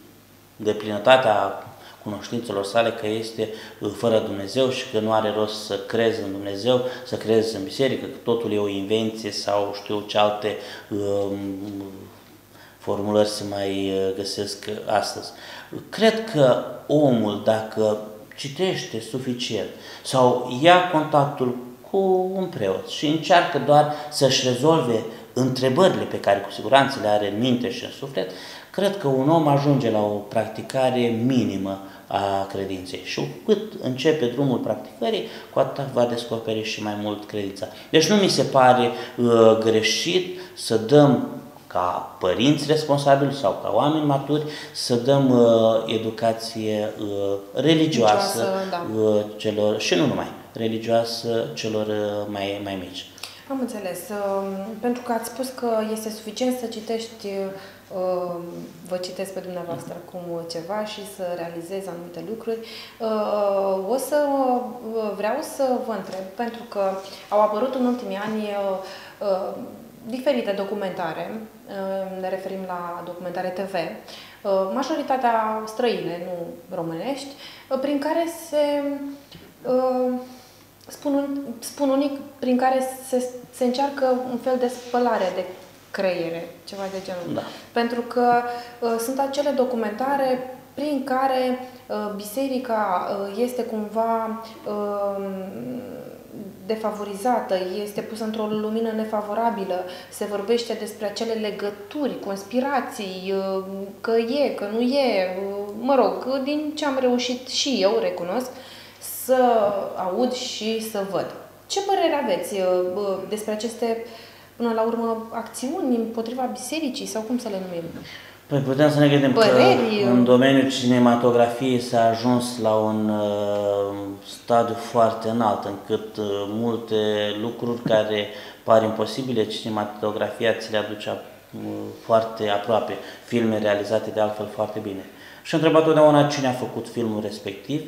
deplinătatea cunoștințelor sale că este fără Dumnezeu și că nu are rost să crezi în Dumnezeu, să crezi în biserică, că totul e o invenție sau știu ce alte um, formulări se mai găsesc astăzi. Cred că omul, dacă citește suficient sau ia contactul cu un preot și încearcă doar să-și rezolve întrebările pe care cu siguranță le are în minte și în suflet, cred că un om ajunge la o practicare minimă a credinței. Și cât începe drumul practicării, cu atât va descoperi și mai mult credința. Deci nu mi se pare uh, greșit să dăm ca părinți responsabili sau ca oameni maturi, să dăm uh, educație uh, religioasă, religioasă da. uh, celor, și nu numai, religioasă celor uh, mai, mai mici. Am înțeles. Pentru că ați spus că este suficient să citești, vă citesc pe dumneavoastră acum ceva și să realizezi anumite lucruri. O să vreau să vă întreb, pentru că au apărut în ultimii ani diferite documentare, ne referim la documentare T V, majoritatea străine, nu românești, prin care se... Spun, un, spun unic, prin care se, se încearcă un fel de spălare de creiere, ceva de genul. Da. Pentru că uh, sunt acele documentare prin care uh, biserica uh, este cumva uh, defavorizată, este pusă într-o lumină nefavorabilă, se vorbește despre acele legături, conspirații, că e, că nu e, mă rog, din ce am reușit și eu, recunosc, să aud și să văd. Ce părere aveți despre aceste, până la urmă, acțiuni împotriva bisericii sau cum să le numim? Păi putem să ne gândim Păreri... că în domeniul cinematografiei s-a ajuns la un uh, stadiu foarte înalt, încât uh, multe lucruri care par imposibile, cinematografia ți le aduce uh, foarte aproape, filme realizate de altfel foarte bine. Și am întrebat totdeauna cine a făcut filmul respectiv,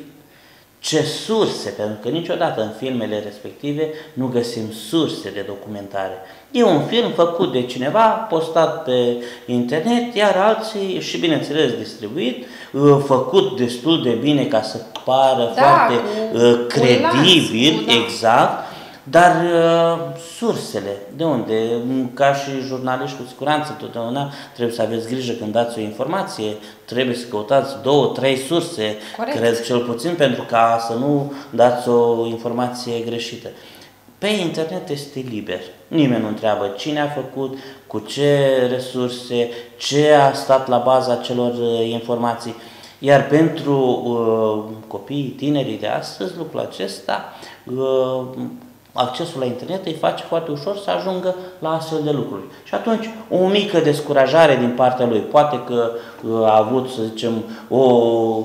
ce surse, pentru că niciodată în filmele respective nu găsim surse de documentare. E un film făcut de cineva, postat pe internet, iar alții, și bineînțeles distribuit, făcut destul de bine ca să pară da, foarte cu, credibil, cu, da. exact, dar uh, sursele, de unde? Ca și jurnaliști, cu siguranță, totdeauna trebuie să aveți grijă când dați o informație, trebuie să căutați două, trei surse, corect, cred cel puțin, pentru ca să nu dați o informație greșită. Pe internet este liber, nimeni nu întreabă cine a făcut, cu ce resurse, ce a stat la baza acelor uh, informații. Iar pentru uh, copiii, tinerii de astăzi, lucrul acesta, uh, accesul la internet îi face foarte ușor să ajungă la astfel de lucruri. Și atunci, o mică descurajare din partea lui, poate că uh, a avut, să zicem, o uh,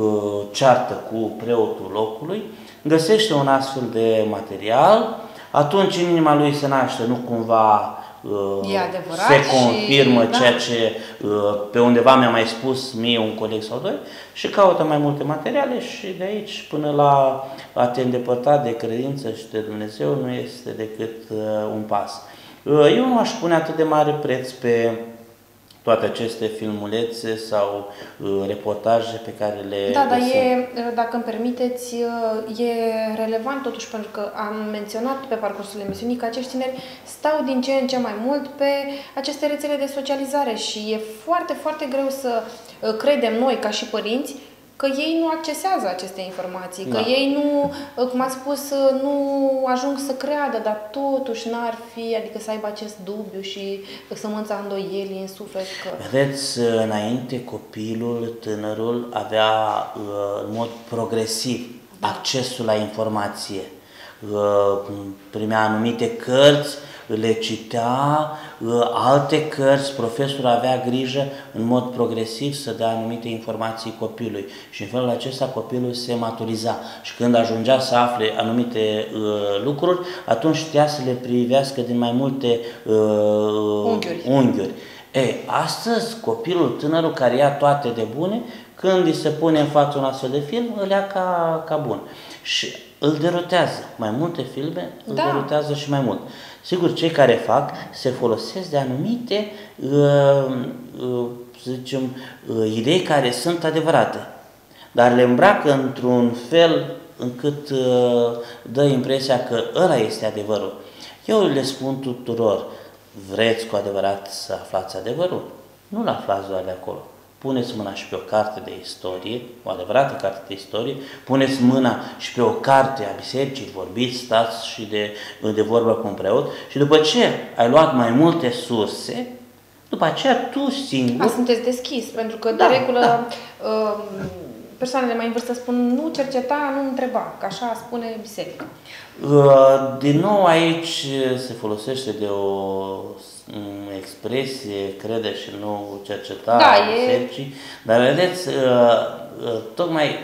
ceartă cu preotul locului, găsește un astfel de material, atunci în inima lui se naște, nu cumva uh, se confirmă și, ceea da. ce uh, pe undeva mi-a mai spus mie un coleg sau doi și caută mai multe materiale și de aici până la a te îndepărta de credință și de Dumnezeu nu este decât uh, un pas. Uh, eu nu aș pune atât de mare preț pe toate aceste filmulețe sau uh, reportaje pe care le Da, dar găsim. e, dacă îmi permiteți, e relevant totuși, pentru că am menționat pe parcursul emisiunii că acești tineri stau din ce în ce mai mult pe aceste rețele de socializare și e foarte, foarte greu să credem noi, ca și părinți, că ei nu accesează aceste informații, că da. ei nu, cum ați spus, nu ajung să creadă, dar totuși n-ar fi, adică să aibă acest dubiu și sămânța îndoielii în suflet. Că... Vedeți, înainte copilul, tânărul avea în mod progresiv da. accesul la informație, primea anumite cărți, le citea, alte cărți, profesorul avea grijă în mod progresiv să dea anumite informații copilului și în felul acesta copilul se maturiza și când ajungea să afle anumite uh, lucruri, atunci știa să le privească din mai multe uh, unghiuri. unghiuri. Ei, astăzi copilul, tânărul care ia toate de bune, când îi se pune în față un astfel de film, îl ia ca, ca bun și îl derutează. Mai multe filme îl da. derutează și mai mult. Sigur, cei care fac se folosesc de anumite, uh, uh, să zicem, uh, idei care sunt adevărate, dar le îmbracă într-un fel încât uh, dă impresia că ăla este adevărul. Eu le spun tuturor, vreți cu adevărat să aflați adevărul? Nu-l aflați doar de acolo. Puneți mâna și pe o carte de istorie, o adevărată carte de istorie, puneți mâna și pe o carte a bisericii, vorbiți, stați și de, de vorbă cu un preot și după ce ai luat mai multe surse, după aceea tu singur... A, sunteți deschis, pentru că da, de regulă da. persoanele mai în vârstă spun nu cerceta, nu întreba, că așa spune biserica. Din nou aici se folosește de o expresie, crede și nu cerceta da, bisericii, e... dar vedeți, tocmai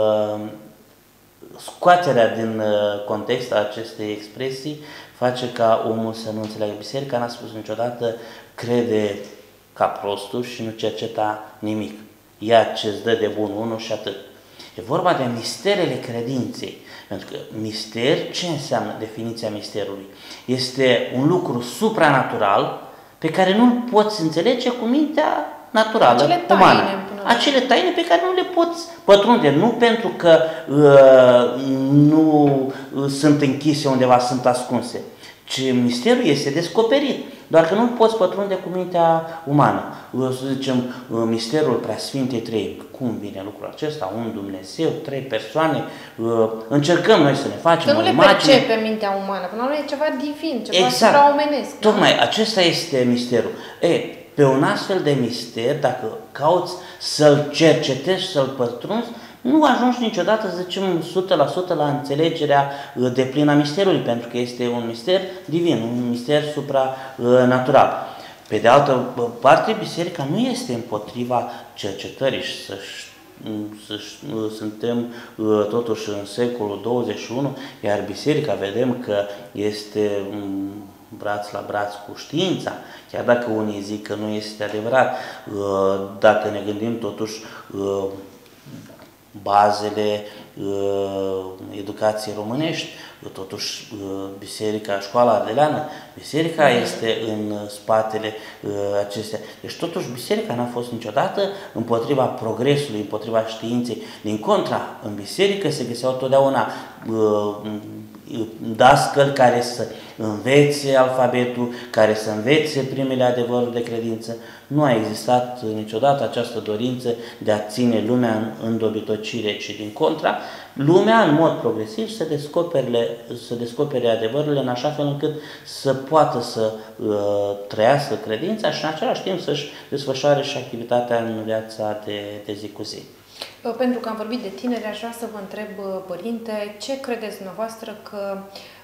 scoaterea din context a acestei expresii face ca omul să nu înțeleagă. Biserica n-a spus niciodată crede ca prostul și nu cerceta nimic. Ia ce-ți dă de bun unul și atât. E vorba de misterele credinței. Pentru că mister, ce înseamnă definiția misterului? Este un lucru supranatural pe care nu-l poți înțelege cu mintea naturală, acele taine, umană. Acele taine pe care nu le poți pătrunde, nu pentru că uh, nu sunt închise undeva, sunt ascunse, ci misterul este descoperit. doar că nu poți pătrunde cu mintea umană. Să zicem, misterul Preasfintei Trei. Cum vine lucrul acesta? Un Dumnezeu, trei persoane, încercăm noi să ne facem că o nu imagine. le percepe mintea umană, până la urmă e ceva divin, ceva exact. supraomenesc. Tocmai, da? acesta este misterul. E, pe un astfel de mister, dacă cauți să-l cercetezi, să-l pătrunzi, nu ajungi niciodată, să zicem, o sută la sută la înțelegerea deplină a misterului, pentru că este un mister divin, un mister supranatural. Pe de altă parte, biserica nu este împotriva cercetării și să, să suntem totuși în secolul douăzeci și unu, iar biserica vedem că este braț la braț cu știința, chiar dacă unii zic că nu este adevărat, dacă ne gândim totuși bazele uh, educației românești, totuși uh, biserica, școala ardeleană, biserica mm. este în spatele uh, acestea. Deci totuși biserica n-a fost niciodată împotriva progresului, împotriva științei. Din contra, în biserică se găseau totdeauna uh, dascăli care să învețe alfabetul, care să învețe primele adevăruri de credință. Nu a existat niciodată această dorință de a ține lumea în îndobitocire, ci din contra, lumea în mod progresiv să descopere, să descopere adevărurile în așa fel încât să poată să uh, trăiască credința și în același timp să-și desfășoare și activitatea în viața de, de zi cu zi. Pentru că am vorbit de tineri, aș vrea să vă întreb, părinte, ce credeți dumneavoastră că...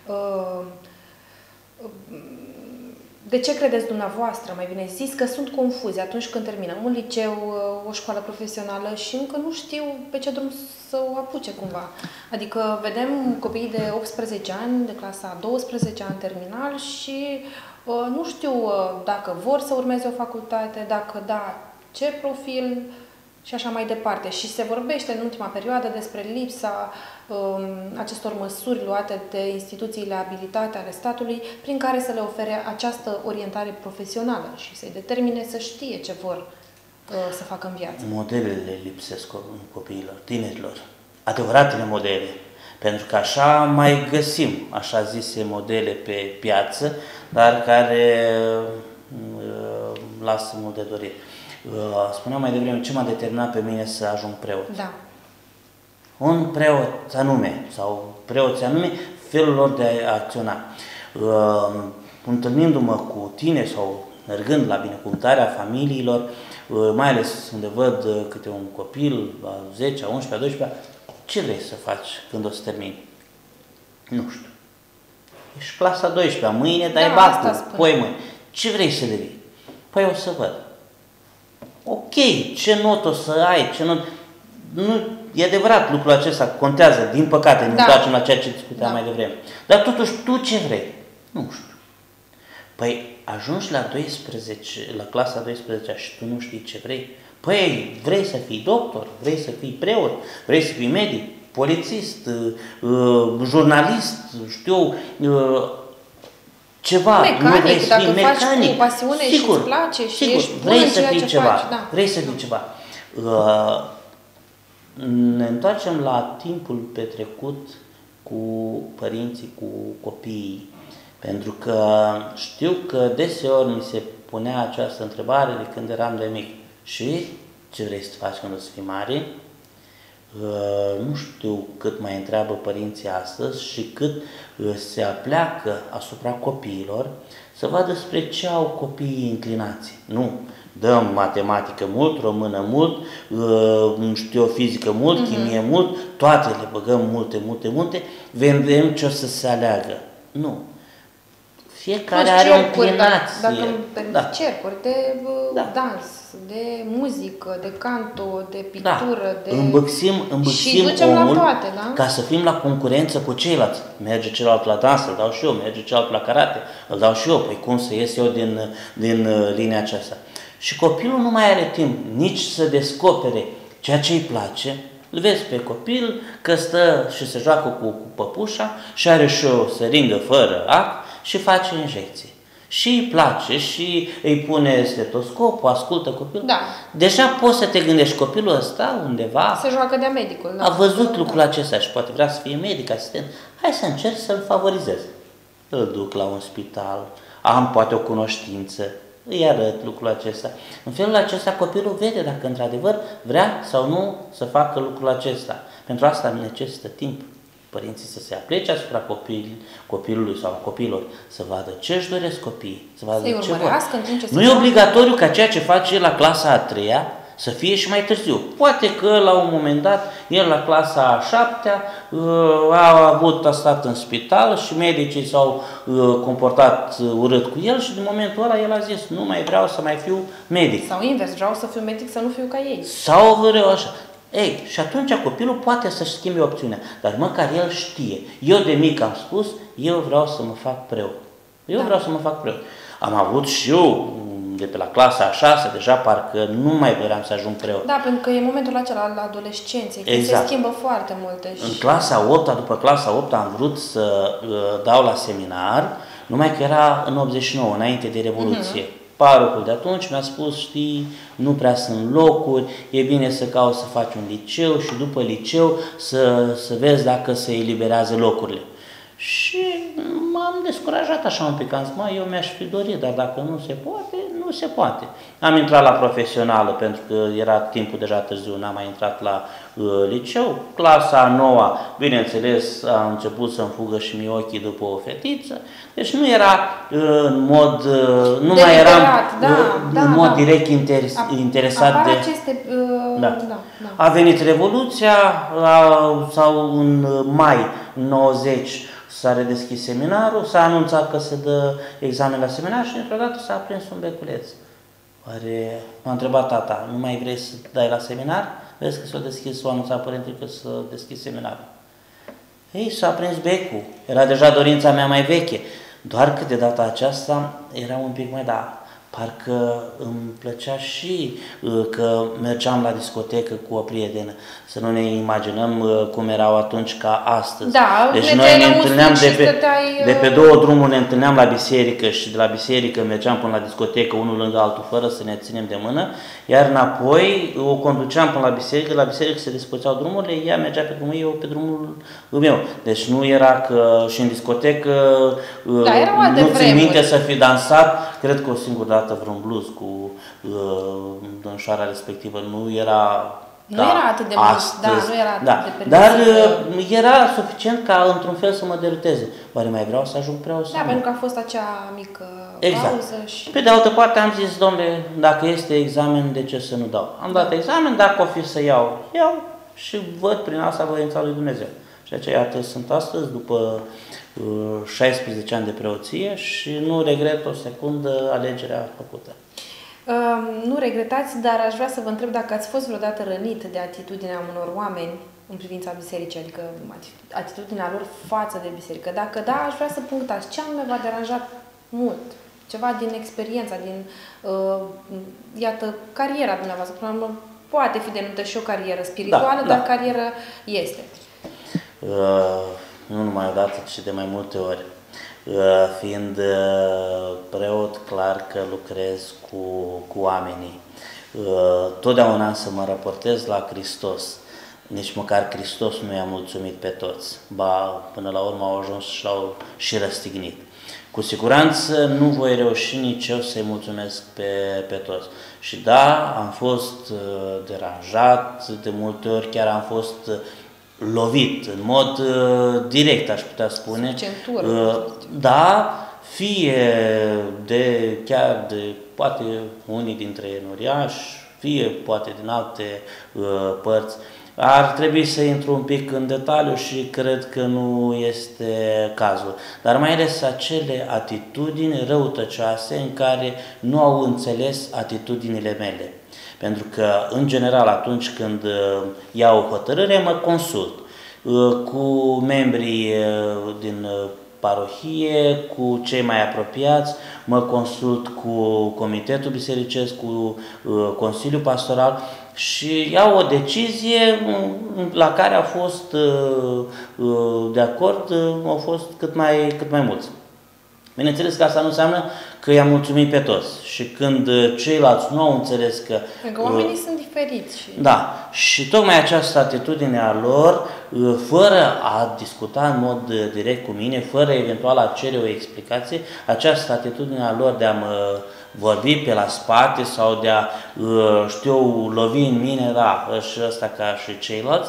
De ce credeți dumneavoastră, mai bine zis, că sunt confuzi atunci când termină un liceu, o școală profesională și încă nu știu pe ce drum să o apuce cumva? Adică vedem copiii de optsprezece ani, de clasa a douăsprezecea în terminal și nu știu dacă vor să urmeze o facultate, dacă da, ce profil... și așa mai departe. Și se vorbește în ultima perioadă despre lipsa um, acestor măsuri luate de instituțiile abilitate ale statului, prin care să le ofere această orientare profesională și să-i determine să știe ce vor uh, să facă în viață. Modelele lipsesc copiilor, tinerilor, adevăratele modele, pentru că așa mai găsim, așa zise, modele pe piață, dar care uh, lasă mult de dorit. Spuneam mai devreme ce m-a determinat pe mine să ajung preot. Da. Un preot anume, sau preoți anume, felul lor de a acționa. Uh, întâlnindu-mă cu tine sau mergând la binecuvântarea familiilor, uh, mai ales unde văd uh, câte un copil la zece, a unsprezece, a doisprezece, ce vrei să faci când o să termini? Nu știu. Ești clasa a doisprezecea, mâine dai da, bacul, poi mâine. Ce vrei să devii? Păi o să văd. Ok, ce notă o să ai, ce notă... Nu, e adevărat, lucrul acesta contează, din păcate, ne da. întoarcem la ceea ce discutam da. mai devreme. Dar totuși, tu ce vrei? Nu știu. Păi, ajungi la doisprezece, la clasa a douăsprezecea și tu nu știi ce vrei? Păi, vrei să fii doctor, vrei să fii preot, vrei să fii medic, polițist, uh, jurnalist, știu... Uh, ceva, mecanic, nu vrei să fii dacă mecanic, faci cu pasiune sigur, și îți place și sigur, ești bun vrei în să ceea fii ce ceva, faci. Da. vrei să fii ceva. Uh, ne întoarcem la timpul petrecut cu părinții, cu copiii, pentru că știu că deseori mi se punea această întrebare de când eram de mic. Și ce vrei să faci când o să fii mare? Uh, nu știu cât mai întreabă părinții astăzi și cât uh, se apleacă asupra copiilor să vadă spre ce au copiii înclinații. Nu, dăm matematică mult, română mult, uh, nu știu, fizică mult, uh-huh. chimie mult, toate le băgăm multe, multe, multe, vedem ce o să se aleagă. Nu. Fiecare are o înclinație. Dacă îmi permit, da. cercuri de uh, da. dans, de muzică, de canto, de pictură, da. de... Îmbăxim, îmbăxim și omul la toate, da? ca să fim la concurență cu ceilalți. Merge celălalt la dans, îl dau și eu, merge celălalt la karate, îl dau și eu. Păi cum să ies eu din, din linia aceasta? Și copilul nu mai are timp nici să descopere ceea ce îi place. Îl vezi pe copil că stă și se joacă cu, cu păpușa și are și o săringă fără ac și face injecții. Și îi place și îi pune stetoscopul, ascultă copilul. Da. Deja poți să te gândești, copilul ăsta undeva se joacă de-a medicul. Da. A văzut lucrul acesta și poate vrea să fie medic, asistent. Hai să încerc să-l favorizez. Îl duc la un spital, am poate o cunoștință, îi arăt lucrul acesta. În felul acesta copilul vede dacă într-adevăr vrea sau nu să facă lucrul acesta. Pentru asta necesită timp. Părinții să se aplece asupra copil, copilului sau copilor, să vadă ce își doresc copiii, să vadă să-i ce vor. urmărească în timp ce se Nu e obligatoriu ca ceea ce face el la clasa a treia să fie și mai târziu. Poate că la un moment dat, el la clasa a șaptea a avut, a stat în spital și medicii s-au comportat urât cu el și din momentul ăla el a zis, nu mai vreau să mai fiu medic. Sau invers, vreau să fiu medic, să nu fiu ca ei. Sau vreau așa. Ei, și atunci copilul poate să-și schimbe opțiunea, dar măcar el știe. Eu de mic am spus, eu vreau să mă fac preot. Eu da. vreau să mă fac preot. Am avut și eu, de pe la clasa a șasea, deja parcă nu mai doream să ajung preot. Da, pentru că e momentul acela al adolescenței, când exact. se schimbă foarte multe. Și... În clasa a opta, după clasa a opta, am vrut să uh, dau la seminar, numai că era în optzeci și nouă, înainte de Revoluție. Uh-huh. Parocul de atunci mi-a spus, știi, nu prea sunt locuri, e bine să cauți să faci un liceu și după liceu să, să vezi dacă se eliberează locurile. Și m-am descurajat așa un pic, am zis, mă, eu mi-aș fi dorit, dar dacă nu se poate, nu se poate. Am intrat la profesională pentru că era timpul deja târziu, n-am mai intrat la uh, liceu. Clasa a noua, bineînțeles, a început să-mi fugă și mie ochii după o fetiță. Deci nu era uh, în mod, uh, nu mai eram da, uh, da, în mod da. direct interes, A, interesat de... aceste, uh, da. Da, da. A venit Revoluția, a, sau în mai nouăzeci, s-a redeschis seminarul, s-a anunțat că se dă examen la seminar și dintr-o dată s-a aprins un beculeț. Oare, m-a întrebat tata, nu mai vrei să dai la seminar? Vezi că s-a deschis, s-a anunțat părintele că s-a deschis seminarul. Ei, s-a aprins becul, era deja dorința mea mai veche, doar că de data aceasta era un pic mai da. Parcă îmi plăcea și uh, că mergeam la discotecă cu o prietenă. Să nu ne imaginăm uh, cum erau atunci ca astăzi. Da, deci ne noi ne întâlneam de pe, stăteai, uh... de pe două drumuri, ne întâlneam la biserică și de la biserică mergeam până la discotecă, unul lângă altul, fără să ne ținem de mână, iar înapoi o conduceam până la biserică, la biserică se despărțeau drumurile, ea mergea pe drumul eu, pe drumul meu. Deci nu era că și în discotecă uh, da, nu țin minte să fi dansat, cred că o singură dată vreun blues cu uh, dânșoara respectivă, nu era nu era atât de mult, da, nu era atât da. de Dar uh, era suficient ca într-un fel să mă deruteze. Oare mai vreau să ajung preot? Da, pentru că a fost acea mică exact. pauză și... Pe de altă parte am zis, domnule, dacă este examen, de ce să nu dau? Am dat examen, dacă o fi să iau, iau și văd prin asta voința lui Dumnezeu. Și aceea, iată, sunt astăzi, după uh, șaisprezece ani de preoție și nu regret o secundă alegerea făcută. Uh, nu regretați, dar aș vrea să vă întreb dacă ați fost vreodată rănit de atitudinea unor oameni în privința bisericii, adică atitudinea lor față de biserică. Dacă da, aș vrea să punctați ce anume v-a deranjat mult, ceva din experiența, din, uh, iată, cariera dumneavoastră. Până la urmă, poate fi denumită și o carieră spirituală, da, dar da. Carieră este. Uh, nu numai o dată, ci de mai multe ori. Fiind preot, clar că lucrez cu, cu oamenii. Totdeauna să mă raportez la Hristos. Nici măcar Hristos nu i-a mulțumit pe toți. Ba, până la urmă au ajuns și l-au și răstignit. Cu siguranță nu voi reuși nici eu să-i mulțumesc pe, pe toți. Și da, am fost deranjat, de multe ori chiar am fost lovit, în mod uh, direct, aș putea spune. Centură. Uh, da, fie de, chiar de, poate unii dintre enoriași, fie poate din alte uh, părți. Ar trebui să intru un pic în detaliu și cred că nu este cazul. Dar mai ales acele atitudini răutăcioase în care nu au înțeles atitudinile mele. Pentru că, în general, atunci când iau o hotărâre, mă consult cu membrii din parohie, cu cei mai apropiați, mă consult cu Comitetul Bisericesc, cu Consiliul Pastoral și iau o decizie la care au fost de acord, au fost cât mai, cât mai mulți. Bineînțeles că asta nu înseamnă că i-am mulțumit pe toți și când ceilalți nu au înțeles că... Că oamenii uh, sunt diferiți. Și... Da, și tocmai această atitudine a lor, uh, fără a discuta în mod direct cu mine, fără eventual a cere o explicație, această atitudine a lor de a mă vorbi pe la spate sau de a, uh, știu, lovi în mine, da, și ăsta ca și ceilalți,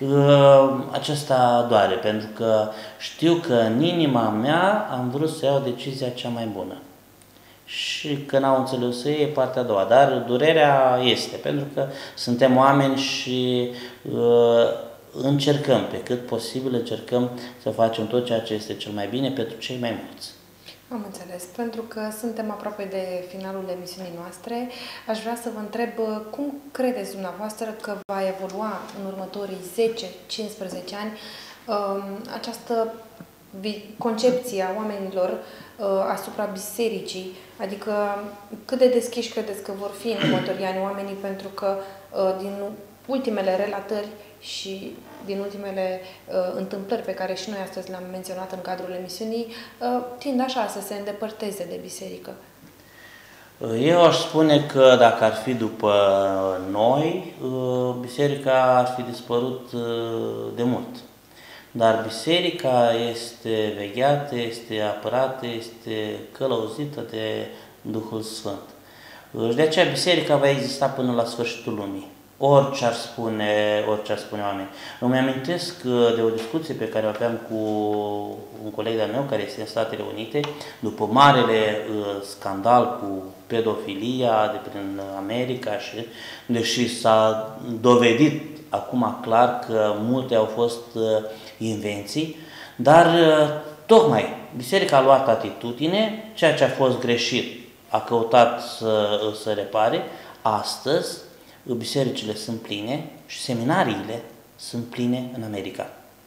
acesta doare, pentru că știu că în inima mea am vrut să iau decizia cea mai bună. Și că n-au înțeles ei, e partea a doua. Dar durerea este, pentru că suntem oameni și uh, încercăm, pe cât posibil, încercăm să facem tot ceea ce este cel mai bine pentru cei mai mulți. Am înțeles. Pentru că suntem aproape de finalul emisiunii noastre, aș vrea să vă întreb cum credeți dumneavoastră că va evolua în următorii zece cincisprezece ani această concepție a oamenilor asupra bisericii, adică cât de deschiși credeți că vor fi în următorii ani oamenii, pentru că din ultimele relatări și din ultimele uh, întâmplări pe care și noi astăzi le-am menționat în cadrul emisiunii, uh, tind așa să se îndepărteze de biserică. Eu aș spune că dacă ar fi după noi, uh, biserica ar fi dispărut uh, de mult. Dar biserica este vegheată, este apărată, este călăuzită de Duhul Sfânt. Uh, de aceea biserica va exista până la sfârșitul lumii. Orice ar spune, orice ar spune oameni. Îmi amintesc de o discuție pe care o aveam cu un coleg de-al meu care este în Statele Unite, după marele uh, scandal cu pedofilia de prin America și deși s-a dovedit acum clar că multe au fost uh, invenții, dar uh, tocmai biserica a luat atitudine, ceea ce a fost greșit a căutat să, să repare. Astăzi bisericile sunt pline și seminariile sunt pline în America.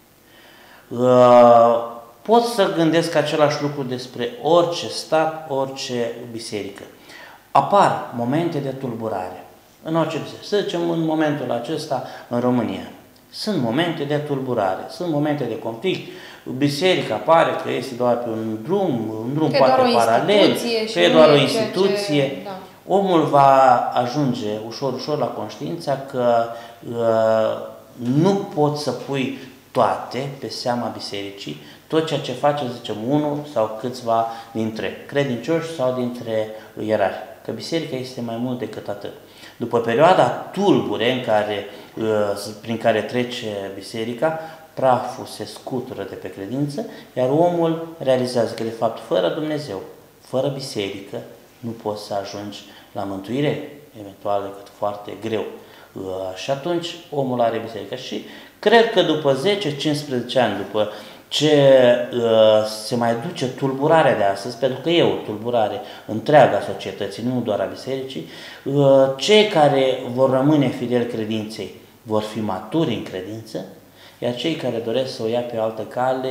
Pot să gândesc același lucru despre orice stat, orice biserică. Apar momente de tulburare în orice biserică. Să zicem în momentul acesta în România. Sunt momente de tulburare, sunt momente de conflict. Biserica pare că este doar pe un drum, un drum poate paralel, că e doar o instituție. Ce, da. Omul va ajunge ușor, ușor la conștiința că uh, nu poți să pui toate pe seama bisericii, tot ceea ce face, zicem, unul sau câțiva dintre credincioși sau dintre ierarhi. Că biserica este mai mult decât atât. După perioada tulbure în care, uh, prin care trece biserica, praful se scutură de pe credință, iar omul realizează că, de fapt, fără Dumnezeu, fără biserică, nu poți să ajungi la mântuire, eventual decât foarte greu. Și atunci omul are biserica. Și cred că după zece cincisprezece ani, după ce uh, se mai duce tulburarea de astăzi, pentru că e o tulburare întreaga societății, nu doar a bisericii, uh, cei care vor rămâne fideli credinței vor fi maturi în credință, iar cei care doresc să o ia pe altă cale,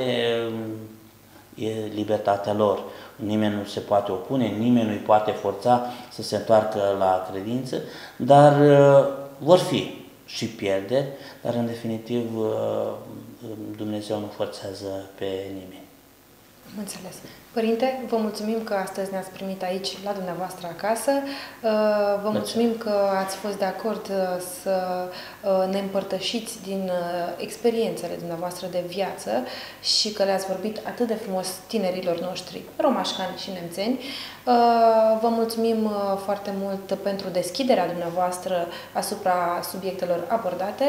e libertatea lor. Nimeni nu se poate opune, nimeni nu îi poate forța să se întoarcă la credință, dar uh, vor fi și pierderi, dar în definitiv uh, Dumnezeu nu forțează pe nimeni. Am înțeles. Părinte, vă mulțumim că astăzi ne-ați primit aici la dumneavoastră acasă. Vă mulțumim că ați fost de acord să ne împărtășiți din experiențele dumneavoastră de viață și că le-ați vorbit atât de frumos tinerilor noștri, romașcani și nemțeni. Vă mulțumim foarte mult pentru deschiderea dumneavoastră asupra subiectelor abordate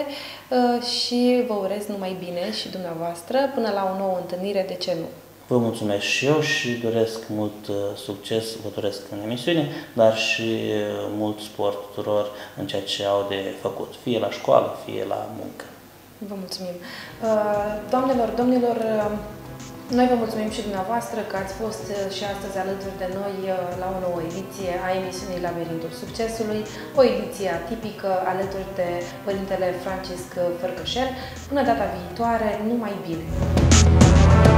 și vă urez numai bine și dumneavoastră până la o nouă întâlnire, de ce nu? Vă mulțumesc și eu și doresc mult succes, vă doresc în emisiune, dar și mult sport tuturor în ceea ce au de făcut, fie la școală, fie la muncă. Vă mulțumim. Doamnelor, domnilor, noi vă mulțumim și dumneavoastră că ați fost și astăzi alături de noi la o nouă ediție a emisiunii Labirintul Succesului, o ediție atipică alături de Părintele Francisc Fărcășel. Până data viitoare, numai bine!